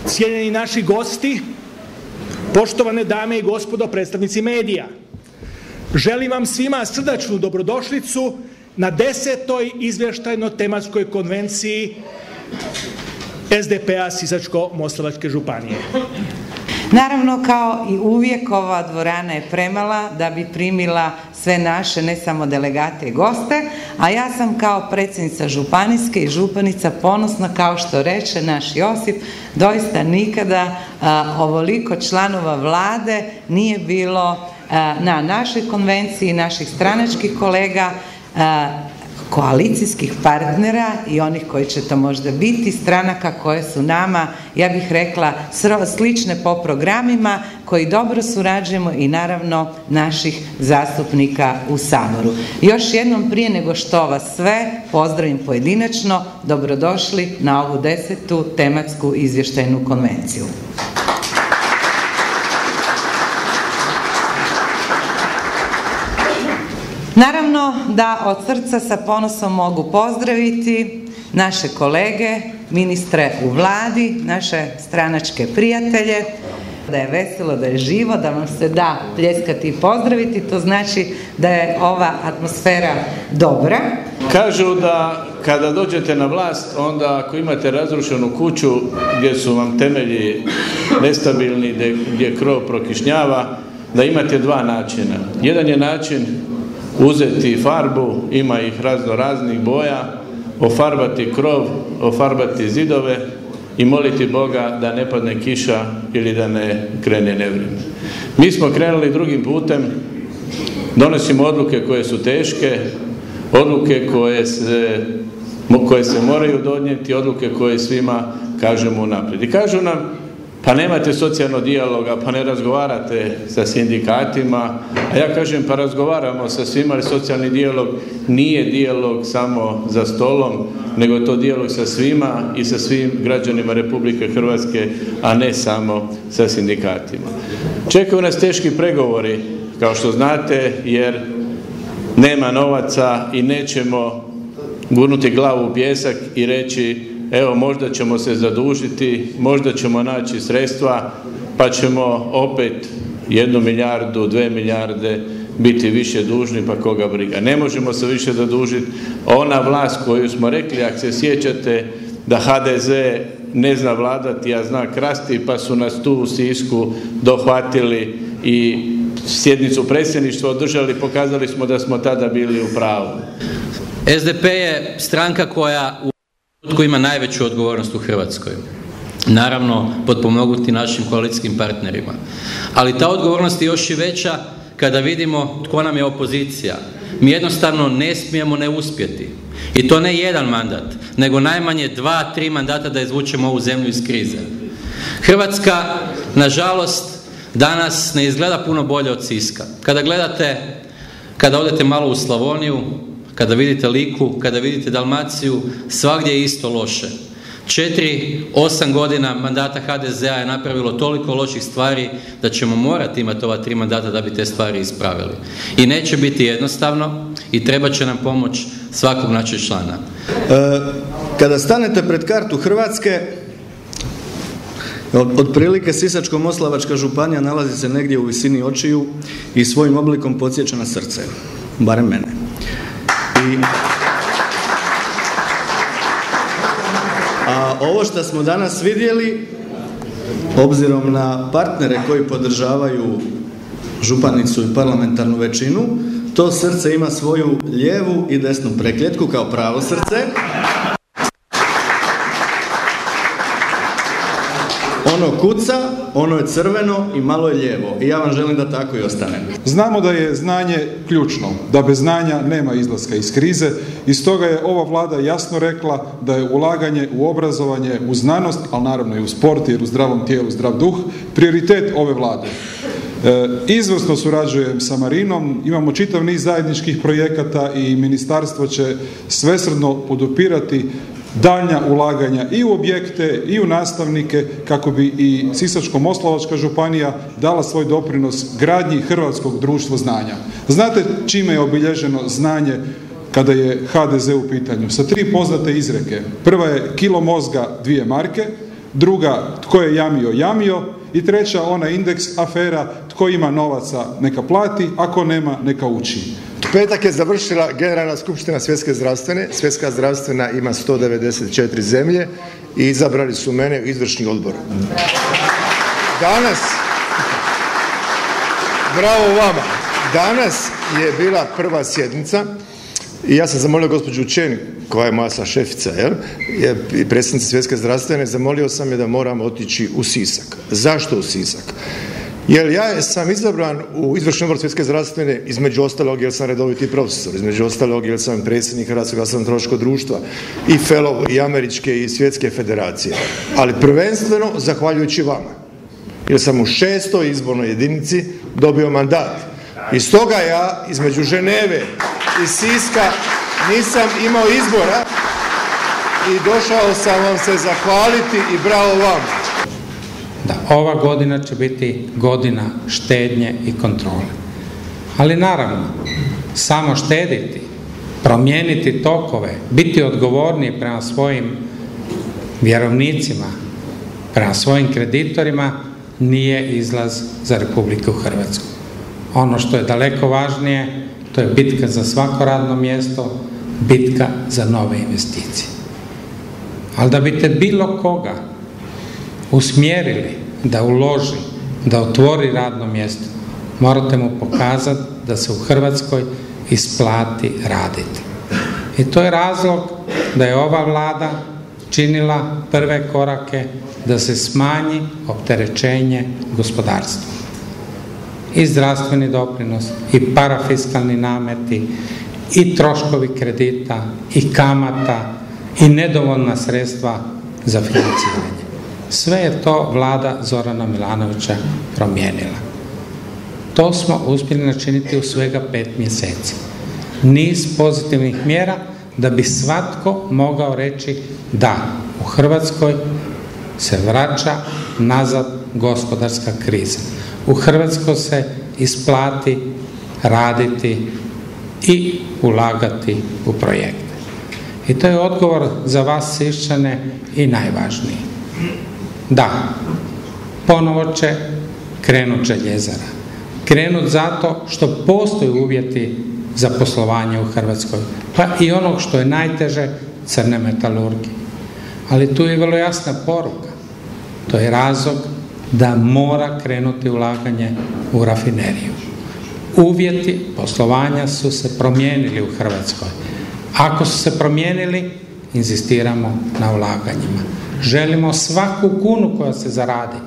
cijenjeni naši gosti, poštovane dame i gospodo predstavnici medija, želim vam svima srdačnu dobrodošlicu na 10. izvještajno-tematskoj konvenciji SDP-a Sisačko-moslavačke županije. Naravno, kao i uvijek, ova dvorana je premala da bi primila sve naše, ne samo delegate i goste, a ja sam kao predsjednica županijske i županica ponosna, kao što reče naš Josip, doista nikada ovoliko članova vlade nije bilo na našoj konvenciji, naših stranačkih kolega, koalicijskih partnera i onih koji će to možda biti, stranaka koje su nama, ja bih rekla, slične po programima, koji dobro surađujemo i naravno naših zastupnika u Saboru. Još jednom, prije nego što vas sve pozdravim pojedinačno, dobrodošli na ovu 10. tematsku izvještajnu konvenciju. Naravno da od srca sa ponosom mogu pozdraviti naše kolege, ministre u vladi, naše stranačke prijatelje, da je veselo, da je živo, da vam se da pljeskati i pozdraviti, to znači da je ova atmosfera dobra. Kažu da kada dođete na vlast, onda ako imate razrušenu kuću gdje su vam temelji nestabilni, gdje krov prokišnjava, da imate dva načina. Jedan je način uzeti farbu, ima ih razno raznih boja, ofarbati krov, ofarbati zidove i moliti Boga da ne padne kiša ili da ne krene nevrijeme. Mi smo krenuli drugim putem, donosimo odluke koje su teške, odluke koje se moraju donijeti, odluke koje svima kažemo unaprijed. I kažu nam, pa nemate socijalnog dijaloga, pa ne razgovarate sa sindikatima, a ja kažem pa razgovaramo sa svima, ali socijalni dijalog nije dijalog samo za stolom, nego je to dijalog sa svima i sa svim građanima Republike Hrvatske, a ne samo sa sindikatima. Čekaju nas teški pregovori, kao što znate, jer nema novaca i nećemo gurnuti glavu u pijesak i reći evo možda ćemo se zadužiti, možda ćemo naći sredstva, pa ćemo opet 1 milijardu, 2 milijarde biti više dužni, pa koga briga. Ne možemo se više zadužiti. Ona vlast koju smo rekli, ako se sjećate da HDZ ne zna vladati, a zna krasti, pa su nas tu u Sisku dohvatili i sjednicu predsjedništva održali, pokazali smo da smo tada bili u pravu. SDP je stranka koja ima najveću odgovornost u Hrvatskoj. Naravno, potpomognuti našim koalicijskim partnerima. Ali ta odgovornost je još i veća kada vidimo tko nam je opozicija. Mi jednostavno ne smijemo ne uspjeti. I to ne jedan mandat, nego najmanje 2, 3 mandata da izvučemo ovu zemlju iz krize. Hrvatska, nažalost, danas ne izgleda puno bolje od Siska. Kada odete malo u Slavoniju, kada vidite Liku, kada vidite Dalmaciju, svagdje je isto loše. 4-8 godina mandata HDZ-a je napravilo toliko loših stvari da ćemo morati imati ova 3 mandata da bi te stvari ispravili. I neće biti jednostavno i treba će nam pomoć svakog našeg člana. Kada stanete pred kartu Hrvatske, otprilike Sisačko-moslavačka županija nalazi se negdje u visini očiju i svojim oblikom podsjeća na srce. Barem mene. A ovo što smo danas vidjeli, obzirom na partnere koji podržavaju županicu i parlamentarnu većinu, to srce ima svoju lijevu i desnu prekljetku kao pravo srce. Ono kuca, ono je crveno i malo je lijevo. I ja vam želim da tako i ostane. Znamo da je znanje ključno, da bez znanja nema izlaska iz krize i stoga je ova vlada jasno rekla da je ulaganje u obrazovanje, u znanost, ali naravno i u sport, jer u zdravom tijelu zdrav duh, prioritet ove vlade. Izvrsno surađujem sa Marinom, imamo čitav niz zajedničkih projekata i ministarstvo će svesrdno podupirati daljnja ulaganja i u objekte i u nastavnike kako bi i Sisačko-moslavačka županija dala svoj doprinos gradnji hrvatskog društva znanja. Znate čime je obilježeno znanje kada je HDZ u pitanju? Sa 3 poznate izreke. Prva je kilo mozga 2 marke, druga tko je jamio i treća ona indeks afera tko ima novaca neka plati, ako nema neka uči. Petak je završila Generalna skupština Svjetske zdravstvene. Svjetska zdravstvena ima 194 zemlje i izabrali su mene u izvršni odbor. Danas, bravo vama, danas je bila prva sjednica i ja sam zamolio gospođu Čen, koja je moja šefica, i predsjednica Svjetske zdravstvene, zamolio sam je da moram otići u Sisak. Zašto u Sisak? Jer ja sam izabran u izvršni odbor Svjetske zdravstvene između ostalog jer sam redoviti profesor, između ostalog jer sam predsjednik Hrvatskog gastroenterološkog društva i fellow i američke i svjetske federacije, ali prvenstveno zahvaljujući vama, jer sam u 6. izbornoj jedinici dobio mandat. I stoga ja između Ženeve i Siska nisam imao izbora i došao sam vam se zahvaliti i bravo vama. Da ova godina će biti godina štednje i kontrole. Ali naravno, samo štediti, promijeniti tokove, biti odgovorniji prema svojim vjerovnicima, prema svojim kreditorima, nije izlaz za Republiku Hrvatsku. Ono što je daleko važnije, to je bitka za svako radno mjesto, bitka za nove investicije. Ali da biste bilo koga usmjerili da uloži, da otvori radno mjesto, morate mu pokazati da se u Hrvatskoj isplati raditi. I to je razlog da je ova Vlada činila prve korake da se smanji opterećenje gospodarstva. I zdravstveni doprinos, i parafiskalni nameti, i troškovi kredita, i kamata, i nedovoljna sredstva za financiranje. Sve je to Vlada Zorana Milanovića promijenila. To smo uspjeli načiniti u svega 5 mjeseci. Niz pozitivnih mjera da bi svatko mogao reći da u Hrvatskoj se vraća nazad gospodarska kriza. U Hrvatskoj se isplati raditi i ulagati u projekte. I to je odgovor za vas Siščane i najvažniji. Da, ponovo će krenut željezara. Krenut zato što postoje uvjeti za poslovanje u Hrvatskoj, pa i onog što je najteže, crne metalurgije. Ali tu je vrlo jasna poruka. To je razlog da mora krenuti ulaganje u rafineriju. Uvjeti poslovanja su se promijenili u Hrvatskoj. Ako su se promijenili, inzistiramo na ulaganjima. Želimo svaku kunu koja se zaradi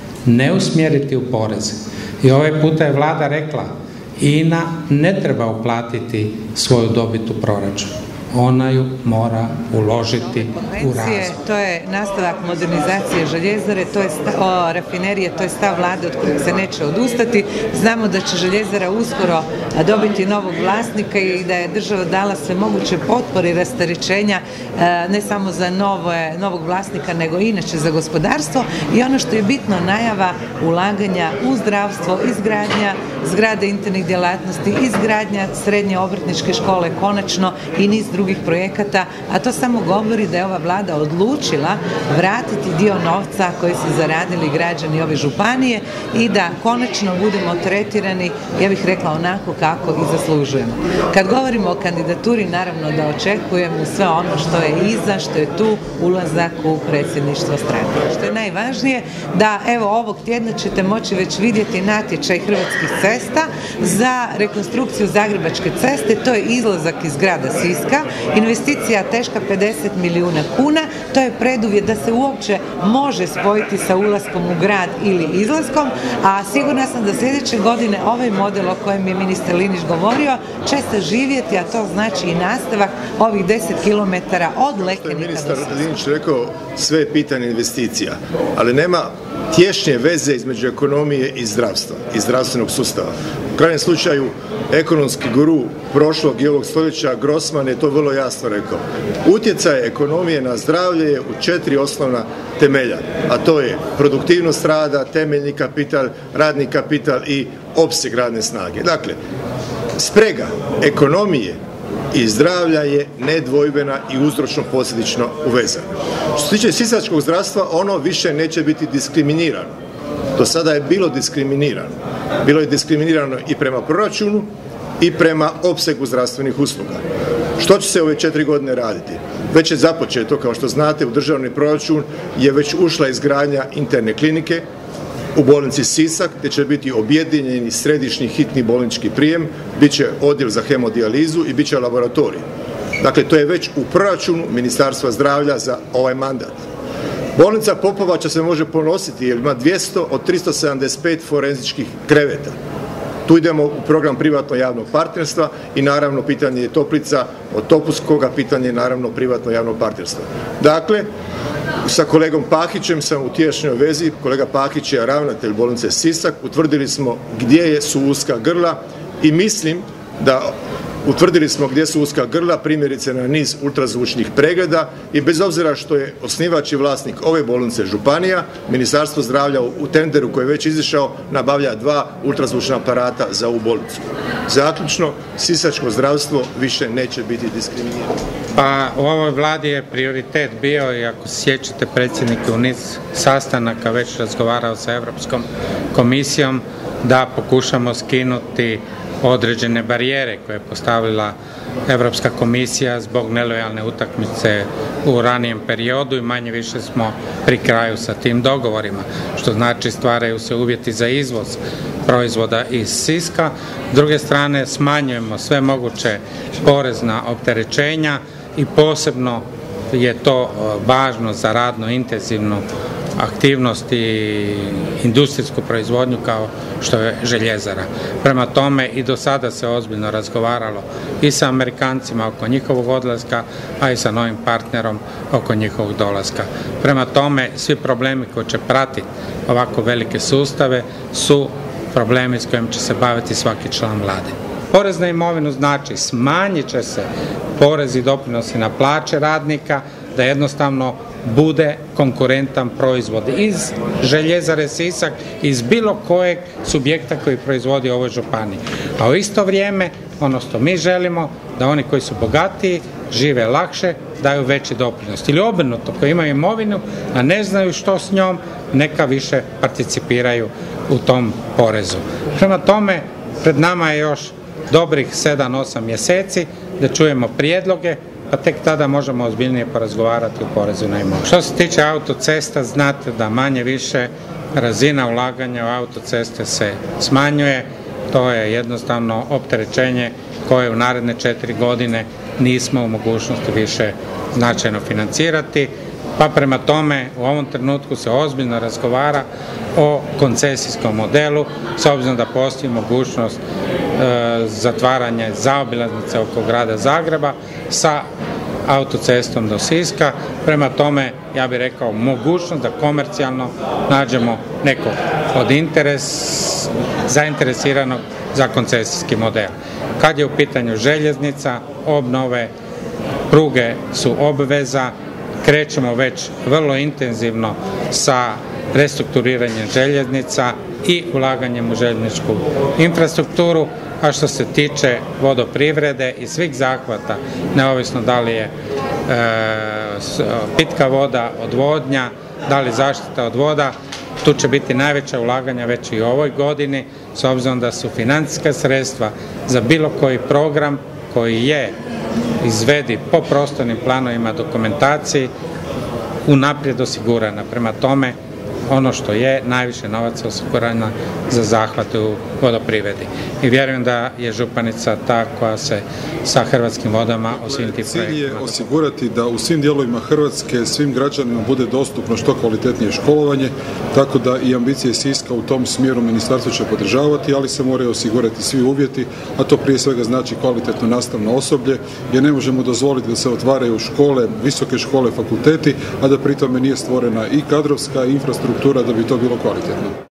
ne usmjeriti u poreze. I ovaj puta je Vlada rekla, INA ne treba uplatiti svoju dobit u proračun. Ona ju mora uložiti u razvoj. To je nastavak modernizacije željezare, to je rafinerije, to je stav Vlade od kojeg se neće odustati. Znamo da će željezara uskoro dobiti novog vlasnika i da je država dala sve moguće potpore i rasterećenja ne samo za novog vlasnika, nego i inače za gospodarstvo. I ono što je bitno, najava ulaganja u zdravstvo, izgradnja zgrade internih djelatnosti, izgradnja srednje obrtničke škole konačno i niz drugih projekata, a to samo govori da je ova Vlada odlučila vratiti dio novca koji su zaradili građani ove županije i da konačno budemo tretirani, ja bih rekla, onako kako i zaslužujemo. Kad govorimo o kandidaturi, naravno da očekujem u sve ono što je iza, što je tu ulazak u predsjedništvo stranke. Što je najvažnije, da evo ovog tjedna ćete moći već vidjeti natječaj Hrvatskih cesta za rekonstrukciju Zagrebačke ceste, to je izlazak iz grada Siska, investicija teška 50 milijuna kuna, to je preduvjet da se uopće može spojiti sa ulaskom u grad ili izlaskom, a sigurna sam da sljedeće godine ovaj model o kojem je ministar Linić govorio će se živjeti, a to znači i nastavak ovih 10 km od Lekenika do Siska. Ministar Linić rekao, sve je pitanje investicija, ali nema tješnje veze između ekonomije i zdravstva, i zdravstvenog sustava. U krajnjem slučaju, ekonomski guru prošlog i ovog stoljeća Grossman je to vrlo jasno rekao. Utjecaj ekonomije na zdravlje je u 4 osnovna temelja, a to je produktivnost rada, temeljni kapital, radni kapital i opseg radne snage. Dakle, sprega ekonomije i zdravlja je nedvojbena i uzročno posljedično uvezana. Što se tiče sisačkog zdravstva, ono više neće biti diskriminirano. Do sada je bilo diskriminirano. Bilo je diskriminirano i prema proračunu i prema opsegu zdravstvenih usluga. Što će se ove 4 godine raditi? Već je započeto, kao što znate, u državni proračun je već ušla izgradnja interne klinike u bolnici Sisak, gdje će biti objedinjeni središnji hitni bolnički prijem, bit će odjel za hemodijalizu i bit će laboratorij. Dakle, to je već u proračunu Ministarstva zdravlja za ovaj mandat. Bolnica Popovača se može ponositi jer ima 200 od 375 forenzičkih kreveta. Tu idemo u program privatno-javnog partnerstva i naravno pitanje je toplica od Topuskoga, pitanje je naravno privatno-javnog partnerstva. Dakle, sa kolegom Pahićem sam u tješnjoj vezi, kolega Pahić je ravnatelj bolnice Sisak, utvrdili smo gdje su uska grla i mislim da utvrdili smo gdje su uska grla, primjerice na niz ultrazvučnih pregleda i bez obzira što je osnivač i vlasnik ove bolnice županija, Ministarstvo zdravlja u tenderu koji je već izišao nabavlja 2 ultrazvučna aparata za ovu bolnicu. Zaključno, sisačko zdravstvo više neće biti diskriminirano. Pa u ovoj vladi je prioritet bio, i ako se sjećate, predsjednik u niz sastanaka već razgovarao sa Europskom komisijom da pokušamo skinuti određene barijere koje je postavila Europska komisija zbog nelojalne utakmice u ranijem periodu i manje više smo pri kraju sa tim dogovorima, što znači stvaraju se uvjeti za izvoz proizvoda iz Siska. S druge strane smanjujemo sve moguće porezna opterećenja i posebno je to važno za radno intenzivnu aktivnost i industrijsku proizvodnju kao što je željezara. Prema tome i do sada se ozbiljno razgovaralo i sa Amerikancima oko njihovog odlaska, a i sa novim partnerom oko njihovog dolaska. Prema tome svi problemi koji će pratiti ovako velike sustave su problemi s kojim će se baviti svaki član vlade. Porez na imovinu znači smanjit će se porezi i doprinosi na plaće radnika, da jednostavno bude konkurentan proizvod iz željezare Sisak, iz bilo kojeg subjekta koji proizvodi u ovoj županiji. A u isto vrijeme, ono što mi želimo, da oni koji su bogatiji žive lakše, daju veći doprinos. Ili obrnuto, koji imaju imovinu, a ne znaju što s njom, neka više participiraju u tom porezu. Prema tome, pred nama je još dobrih 7-8 mjeseci da čujemo prijedloge, pa tek tada možemo ozbiljnije porazgovarati o porezu na imovinu. Što se tiče autocesta, znate da manje više razina ulaganja u autoceste se smanjuje. To je jednostavno opterećenje koje u naredne 4 godine nismo u mogućnosti više značajno financirati. Pa prema tome u ovom trenutku se ozbiljno razgovara o koncesijskom modelu, s obzirom da postoji mogućnost zatvaranja zaobilaznice oko grada Zagreba sa autocestom do Siska. Prema tome, ja bih rekao, mogućnost da komercijalno nađemo nekog od zainteresiranog za koncesijski model. Kad je u pitanju željeznica, obnove pruge su obveza, krećemo već vrlo intenzivno sa restrukturiranjem željeznica i ulaganjem u željezničku infrastrukturu, a što se tiče vodoprivrede i svih zahvata, neovisno da li je pitka voda, odvodnja, da li zaštita od voda, tu će biti najveća ulaganja već i u ovoj godini, s obzirom da su financijska sredstva za bilo koji program koji je izvedi po prostornim planovima dokumentaciji unaprijed osigurana. Prema tome, ono što je najviše novaca osigurana za zahvate u vodoprivredi. I vjerujem da je županica ta koja se sa Hrvatskim vodama o svim tim projektima. Cilj je osigurati da u svim dijelovima Hrvatske svim građanima bude dostupno što kvalitetnije školovanje, tako da i ambicije Siska u tom smjeru ministarstvo će podržavati, ali se moraju osigurati svi uvjeti, a to prije svega znači kvalitetno nastavno osoblje, jer ne možemo dozvoliti da se otvaraju škole, visoke škole, fakulteti, a da pri tome nije stvorena i kadrovska infrastruktura da bi to bilo kvalitetno.